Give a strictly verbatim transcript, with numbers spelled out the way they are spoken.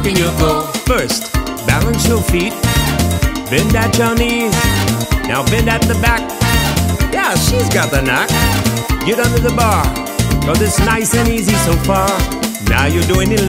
rocking your go. First, balance your feet, bend at your knees. Now bend at the back. Yeah, she's got the knack. Get under the bar, cause it's nice and easy so far. Now you're doing it.